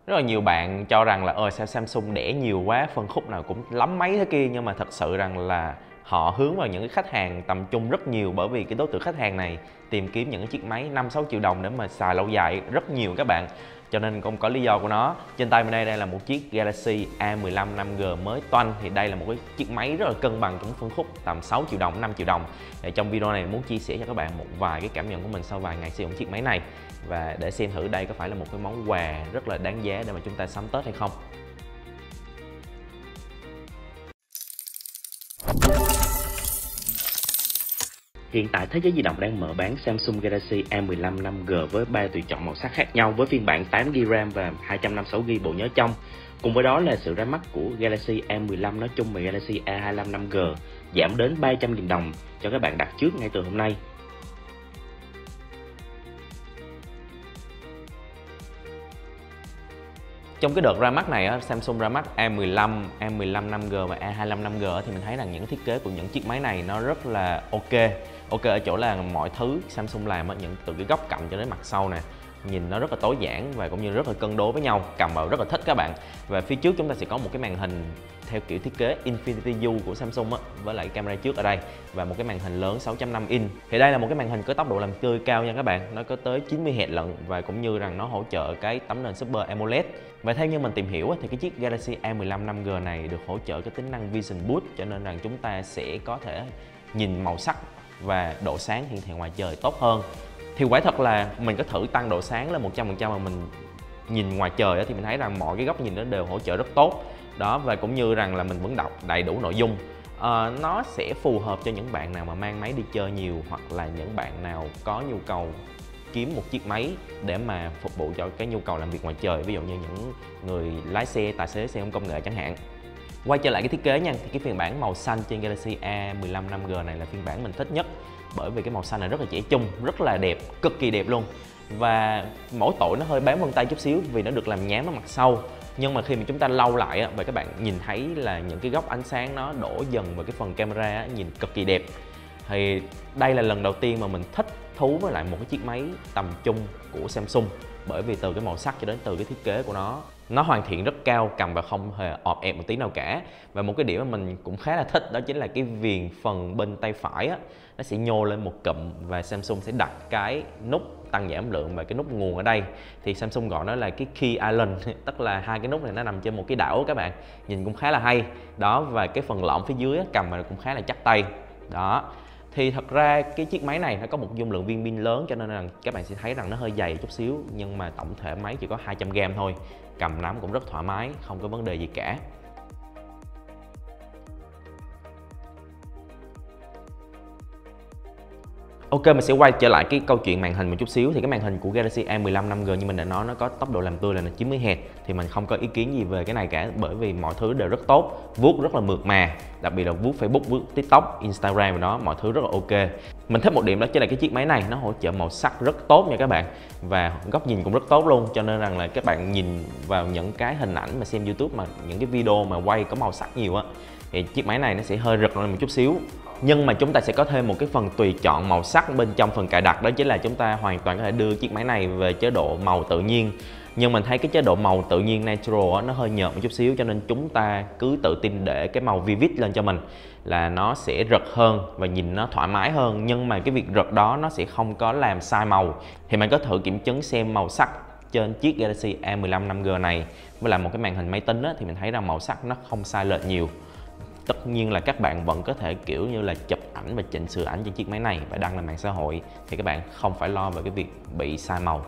Rất là nhiều bạn cho rằng là sao Samsung đẻ nhiều quá, phân khúc nào cũng lắm mấy thế kia, nhưng mà thật sự rằng là họ hướng vào những cái khách hàng tầm trung rất nhiều, bởi vì cái đối tượng khách hàng này tìm kiếm những cái chiếc máy 5-6 triệu đồng để mà xài lâu dài rất nhiều các bạn. Cho nên cũng có lý do của nó. Trên tay mình đây là một chiếc Galaxy A15 5G mới toanh. Thì đây là một cái chiếc máy rất là cân bằng trong phân khúc tầm 6 triệu đồng, 5 triệu đồng. Thì trong video này muốn chia sẻ cho các bạn một vài cái cảm nhận của mình sau vài ngày sử dụng chiếc máy này, và để xem thử đây có phải là một cái món quà rất là đáng giá để mà chúng ta sắm Tết hay không. Hiện tại thế giới di động đang mở bán Samsung Galaxy A15 5G với 3 tùy chọn màu sắc khác nhau, với phiên bản 8GB RAM và 256GB bộ nhớ trong. Cùng với đó là sự ra mắt của Galaxy A15 nói chung và Galaxy A25 5G giảm đến 300.000 đồng cho các bạn đặt trước ngay từ hôm nay. Trong cái đợt ra mắt này, Samsung ra mắt A15, A15 5G và A25 5G thì mình thấy rằng những thiết kế của những chiếc máy này nó rất là ok. Ok ở chỗ là mọi thứ Samsung làm những từ cái góc cạnh cho đến mặt sau nè, nhìn nó rất là tối giản và cũng như rất là cân đối với nhau, cầm vào rất là thích các bạn. Và phía trước chúng ta sẽ có một cái màn hình theo kiểu thiết kế Infinity U của Samsung với lại camera trước ở đây và một cái màn hình lớn 6.5 inch. Thì đây là một cái màn hình có tốc độ làm tươi cao nha các bạn, nó có tới 90 Hz lận, và cũng như rằng nó hỗ trợ cái tấm nền Super AMOLED. Và theo như mình tìm hiểu thì cái chiếc Galaxy A15 5G này được hỗ trợ cái tính năng Vision Boost, cho nên rằng chúng ta sẽ có thể nhìn màu sắc và độ sáng hiển thị ngoài trời tốt hơn. Thì quả thật là mình có thử tăng độ sáng lên 100% mà mình nhìn ngoài trời thì mình thấy rằng mọi cái góc nhìn nó đều hỗ trợ rất tốt đó, và cũng như rằng là mình vẫn đọc đầy đủ nội dung. Nó sẽ phù hợp cho những bạn nào mà mang máy đi chơi nhiều, hoặc là những bạn nào có nhu cầu kiếm một chiếc máy để mà phục vụ cho cái nhu cầu làm việc ngoài trời, ví dụ như những người lái xe, tài xế xe ôm công nghệ chẳng hạn. Quay trở lại cái thiết kế nha, thì cái phiên bản màu xanh trên Galaxy A15 5G này là phiên bản mình thích nhất, bởi vì cái màu xanh này rất là trẻ trung, rất là đẹp, cực kỳ đẹp luôn. Và mỗi tội nó hơi bám vân tay chút xíu vì nó được làm nhám ở mặt sau, nhưng mà khi mà chúng ta lau lại và các bạn nhìn thấy là những cái góc ánh sáng nó đổ dần vào cái phần camera nhìn cực kỳ đẹp. Thì đây là lần đầu tiên mà mình thích thú với lại một cái chiếc máy tầm trung của Samsung, bởi vì từ cái màu sắc cho đến từ cái thiết kế của nó hoàn thiện rất cao, cầm và không hề ọp ẹp một tí nào cả. Và một cái điểm mà mình cũng khá là thích đó chính là cái viền phần bên tay phải nó sẽ nhô lên một cụm, và Samsung sẽ đặt cái nút tăng giảm lượng và cái nút nguồn ở đây. Thì Samsung gọi nó là cái Key Island, tức là hai cái nút này nó nằm trên một cái đảo các bạn, nhìn cũng khá là hay đó. Và cái phần lõm phía dưới cầm mà cũng khá là chắc tay đó. Thì thật ra cái chiếc máy này nó có một dung lượng viên pin lớn, cho nên là các bạn sẽ thấy rằng nó hơi dày chút xíu, nhưng mà tổng thể máy chỉ có 200g thôi, cầm nắm cũng rất thoải mái, không có vấn đề gì cả. Ok, mình sẽ quay trở lại cái câu chuyện màn hình một chút xíu. Thì cái màn hình của Galaxy A15 5G như mình đã nói, nó có tốc độ làm tươi là 90 Hz. Thì mình không có ý kiến gì về cái này cả, bởi vì mọi thứ đều rất tốt, vuốt rất là mượt mà, đặc biệt là vuốt Facebook, vuốt TikTok, Instagram và đó, mọi thứ rất là ok. Mình thích một điểm đó chính là cái chiếc máy này nó hỗ trợ màu sắc rất tốt nha các bạn, và góc nhìn cũng rất tốt luôn, cho nên rằng là các bạn nhìn vào những cái hình ảnh mà xem YouTube mà những cái video mà quay có màu sắc nhiều thì chiếc máy này nó sẽ hơi rực lên một chút xíu. Nhưng mà chúng ta sẽ có thêm một cái phần tùy chọn màu sắc bên trong phần cài đặt, đó chính là chúng ta hoàn toàn có thể đưa chiếc máy này về chế độ màu tự nhiên. Nhưng mình thấy cái chế độ màu tự nhiên natural nó hơi nhợt một chút xíu, cho nên chúng ta cứ tự tin để cái màu vivid lên cho mình, là nó sẽ rực hơn và nhìn nó thoải mái hơn. Nhưng mà cái việc rực đó nó sẽ không có làm sai màu. Thì mình có thử kiểm chứng xem màu sắc trên chiếc Galaxy A15 5G này với lại một cái màn hình máy tính thì mình thấy rằng màu sắc nó không sai lệch nhiều. Tất nhiên là các bạn vẫn có thể kiểu như là chụp ảnh và chỉnh sửa ảnh trên chiếc máy này và đăng lên mạng xã hội, thì các bạn không phải lo về cái việc bị sai màu.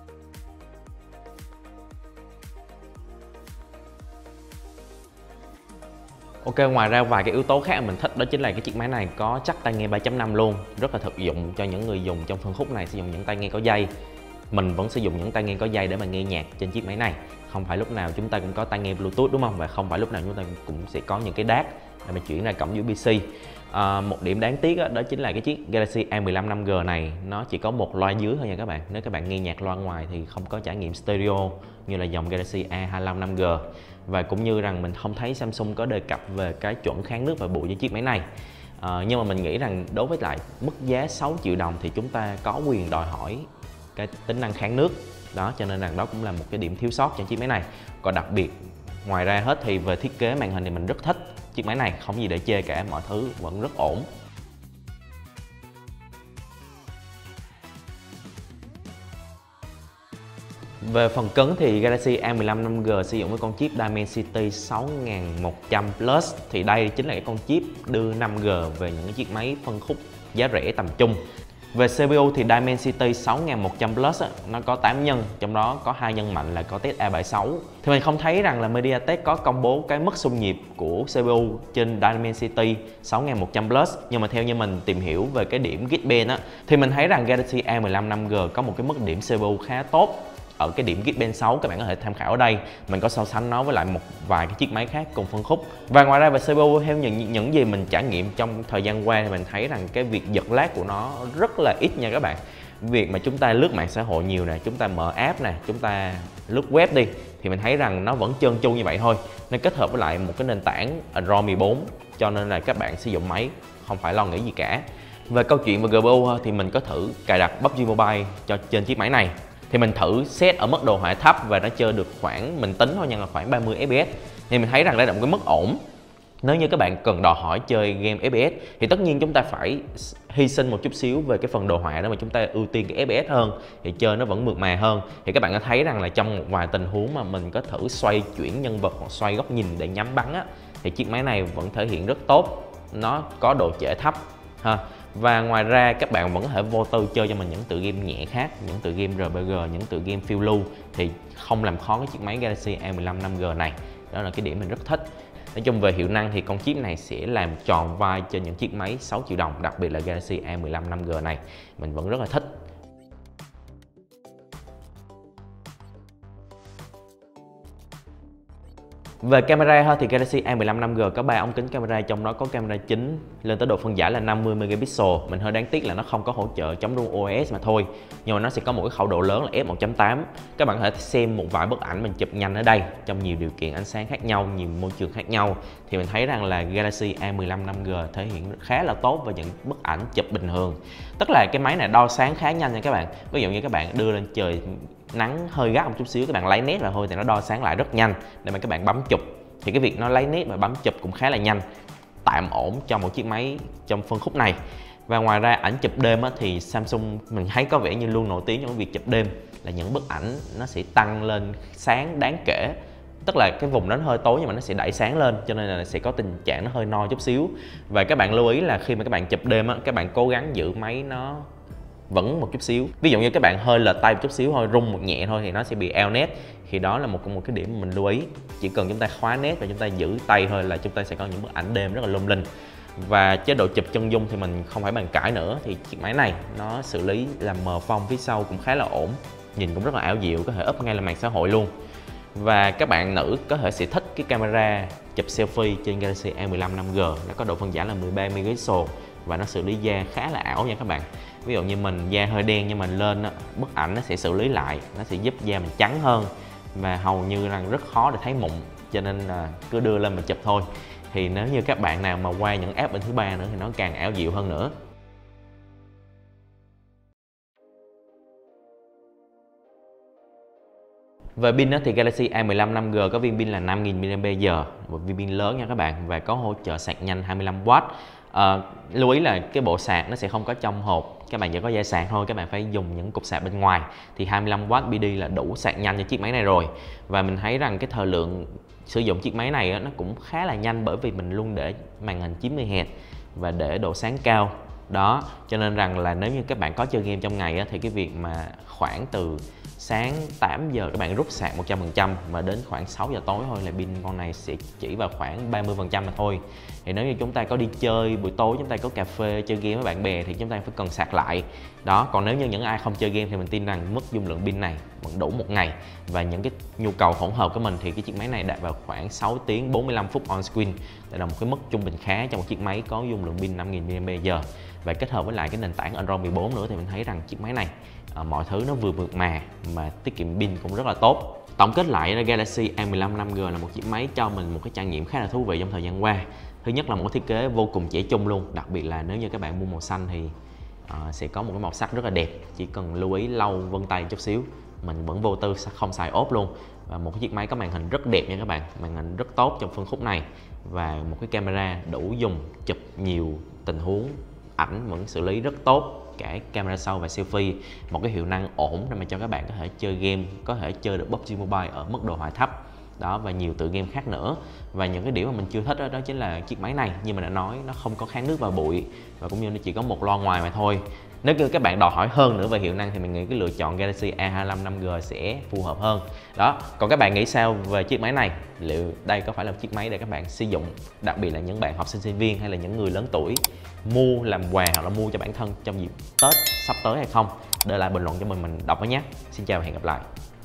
Ok, ngoài ra vài cái yếu tố khác mình thích đó chính là cái chiếc máy này có chắc tai nghe 3.5 luôn, rất là thực dụng cho những người dùng trong phân khúc này sử dụng những tai nghe có dây. Mình vẫn sử dụng những tai nghe có dây để mà nghe nhạc trên chiếc máy này. Không phải lúc nào chúng ta cũng có tai nghe Bluetooth đúng không? Và không phải lúc nào chúng ta cũng sẽ có những cái DAC để mà chuyển ra cổng USB-C. Một điểm đáng tiếc đó chính là cái chiếc Galaxy A15 5G này nó chỉ có một loa dưới thôi nha các bạn. Nếu các bạn nghe nhạc loa ngoài thì không có trải nghiệm stereo như là dòng Galaxy A25 5G. Và cũng như rằng mình không thấy Samsung có đề cập về cái chuẩn kháng nước và bụi với chiếc máy này. Nhưng mà mình nghĩ rằng đối với lại mức giá 6 triệu đồng thì chúng ta có quyền đòi hỏi cái tính năng kháng nước Đó, cho nên rằng đó cũng là một cái điểm thiếu sót trên chiếc máy này. Còn đặc biệt ngoài ra hết thì về thiết kế màn hình thì mình rất thích chiếc máy này, không gì để chê cả, mọi thứ vẫn rất ổn. Về phần cứng thì Galaxy A15 5G sử dụng với con chip Dimensity 6100 Plus, thì đây chính là cái con chip đưa 5G về những chiếc máy phân khúc giá rẻ tầm trung. Về CPU thì Dimensity 6100 Plus nó có 8 nhân, trong đó có 2 nhân mạnh là Cortex A76. Thì mình không thấy rằng là MediaTek có công bố cái mức xung nhịp của CPU trên Dimensity 6100 Plus, nhưng mà theo như mình tìm hiểu về cái điểm Geekbench thì mình thấy rằng Galaxy A15 5G có một cái mức điểm CPU khá tốt ở cái điểm Geekbench 6, các bạn có thể tham khảo ở đây. Mình có so sánh nó với lại một vài cái chiếc máy khác cùng phân khúc. Và ngoài ra về CPU, theo những gì mình trải nghiệm trong thời gian qua thì mình thấy rằng cái việc giật lag của nó rất là ít nha các bạn. Việc mà chúng ta lướt mạng xã hội nhiều nè, chúng ta mở app nè, chúng ta lướt web đi thì mình thấy rằng nó vẫn trơn tru như vậy thôi. Nên kết hợp với lại một cái nền tảng Android 14 cho nên là các bạn sử dụng máy không phải lo nghĩ gì cả. Về câu chuyện về GPU thì mình có thử cài đặt PUBG Mobile trên chiếc máy này. Thì mình thử set ở mức đồ họa thấp và nó chơi được khoảng, mình tính thôi nhưng là khoảng 30 FPS. Thì mình thấy rằng đây là một cái mức ổn. Nếu như các bạn cần đòi hỏi chơi game FPS thì tất nhiên chúng ta phải hy sinh một chút xíu về cái phần đồ họa đó, mà chúng ta ưu tiên cái FPS hơn thì chơi nó vẫn mượt mà hơn. Thì các bạn có thấy rằng là trong một vài tình huống mà mình có thử xoay chuyển nhân vật hoặc xoay góc nhìn để nhắm bắn thì chiếc máy này vẫn thể hiện rất tốt. Nó có độ trễ thấp ha. Và ngoài ra các bạn vẫn có thể vô tư chơi cho mình những tựa game nhẹ khác, những tựa game RPG, những tựa game phiêu lưu thì không làm khó cái chiếc máy Galaxy A15 5G này. Đó là cái điểm mình rất thích. Nói chung về hiệu năng thì con chip này sẽ làm tròn vai trên những chiếc máy 6 triệu đồng, đặc biệt là Galaxy A15 5G này. Mình vẫn rất là thích. Về camera thì Galaxy A15 5G có 3 ống kính camera, trong đó có camera chính lên tới độ phân giải là 50 megapixel. Mình hơi đáng tiếc là nó không có hỗ trợ chống rung OIS mà thôi. Nhưng mà nó sẽ có một cái khẩu độ lớn là f1.8. Các bạn có thể xem một vài bức ảnh mình chụp nhanh ở đây trong nhiều điều kiện ánh sáng khác nhau, nhiều môi trường khác nhau. Thì mình thấy rằng là Galaxy A15 5G thể hiện khá là tốt với những bức ảnh chụp bình thường. Tức là cái máy này đo sáng khá nhanh nha các bạn. Ví dụ như các bạn đưa lên trời nắng hơi gắt một chút xíu, các bạn lấy nét vào thôi thì nó đo sáng lại rất nhanh để mà các bạn bấm chụp. Thì cái việc nó lấy nét và bấm chụp cũng khá là nhanh, tạm ổn cho một chiếc máy trong phân khúc này. Và ngoài ra ảnh chụp đêm thì Samsung mình thấy có vẻ như luôn nổi tiếng trong cái việc chụp đêm, là những bức ảnh nó sẽ tăng lên sáng đáng kể. Tức là cái vùng đó nó hơi tối nhưng mà nó sẽ đẩy sáng lên, cho nên là sẽ có tình trạng nó hơi no chút xíu. Và các bạn lưu ý là khi mà các bạn chụp đêm các bạn cố gắng giữ máy nó vẫn một chút xíu. Ví dụ như các bạn hơi lệch tay một chút xíu thôi, rung một nhẹ thôi thì nó sẽ bị eo nét. Thì đó là một cái điểm mà mình lưu ý. Chỉ cần chúng ta khóa nét và chúng ta giữ tay thôi là chúng ta sẽ có những bức ảnh đêm rất là lung linh. Và chế độ chụp chân dung thì mình không phải bàn cãi nữa. Thì chiếc máy này nó xử lý làm mờ phông phía sau cũng khá là ổn, nhìn cũng rất là ảo diệu, có thể up ngay lên mạng xã hội luôn. Và các bạn nữ có thể sẽ thích cái camera chụp selfie trên Galaxy A15 5G. Nó có độ phân giải là 13 megapixel và nó xử lý da khá là ảo nha các bạn. Ví dụ như mình da hơi đen nhưng mình lên bức ảnh nó sẽ xử lý lại, nó sẽ giúp da mình trắng hơn và hầu như là rất khó để thấy mụn, cho nên là cứ đưa lên mà chụp thôi. Thì nếu như các bạn nào mà qua những app bên thứ ba nữa thì nó càng ảo diệu hơn nữa. Về pin thì Galaxy A15 5G có viên pin là 5000 mAh, một viên pin lớn nha các bạn, và có hỗ trợ sạc nhanh 25W. Lưu ý là cái bộ sạc nó sẽ không có trong hộp, các bạn chỉ có dây sạc thôi, các bạn phải dùng những cục sạc bên ngoài. Thì 25W PD là đủ sạc nhanh cho chiếc máy này rồi. Và mình thấy rằng cái thời lượng sử dụng chiếc máy này nó cũng khá là nhanh, bởi vì mình luôn để màn hình 90Hz và để độ sáng cao. Đó, cho nên rằng là nếu như các bạn có chơi game trong ngày thì cái việc mà khoảng từ sáng 8 giờ các bạn rút sạc 100% mà đến khoảng 6 giờ tối thôi là pin con này sẽ chỉ vào khoảng 30% mà thôi. Thì nếu như chúng ta có đi chơi buổi tối, chúng ta có cà phê chơi game với bạn bè thì chúng ta phải cần sạc lại. Đó, còn nếu như những ai không chơi game thì mình tin rằng mức dung lượng pin này vẫn đủ một ngày. Và những cái nhu cầu hỗn hợp của mình thì cái chiếc máy này đạt vào khoảng 6 tiếng 45 phút on screen. Đây là một cái mức trung bình khá cho một chiếc máy có dung lượng pin 5000 mAh. Và kết hợp với lại cái nền tảng Android 14 nữa thì mình thấy rằng chiếc máy này mọi thứ nó vừa mượt mà tiết kiệm pin cũng rất là tốt. Tổng kết lại là Galaxy A15 5G là một chiếc máy cho mình một cái trải nghiệm khá là thú vị trong thời gian qua. Thứ nhất là một thiết kế vô cùng trẻ trung luôn, đặc biệt là nếu như các bạn mua màu xanh thì sẽ có một cái màu sắc rất là đẹp, chỉ cần lưu ý lau vân tay chút xíu mình vẫn vô tư không xài ốp luôn. Và một cái chiếc máy có màn hình rất đẹp nha các bạn, màn hình rất tốt trong phân khúc này, và một cái camera đủ dùng chụp nhiều tình huống ảnh vẫn xử lý rất tốt, cả camera sau và selfie. Một cái hiệu năng ổn để mà cho các bạn có thể chơi game, có thể chơi được PUBG Mobile ở mức độ high thấp đó, và nhiều tựa game khác nữa. Và những cái điểm mà mình chưa thích đó chính là chiếc máy này, như mình đã nói, nó không có kháng nước và bụi, và cũng như nó chỉ có một loa ngoài mà thôi. Nếu như các bạn đòi hỏi hơn nữa về hiệu năng thì mình nghĩ cái lựa chọn Galaxy A25 5G sẽ phù hợp hơn đó. Còn các bạn nghĩ sao về chiếc máy này? Liệu đây có phải là một chiếc máy để các bạn sử dụng, đặc biệt là những bạn học sinh sinh viên hay là những người lớn tuổi, mua làm quà hoặc là mua cho bản thân trong dịp Tết sắp tới hay không? Để lại bình luận cho mình đọc với nhé. Xin chào và hẹn gặp lại.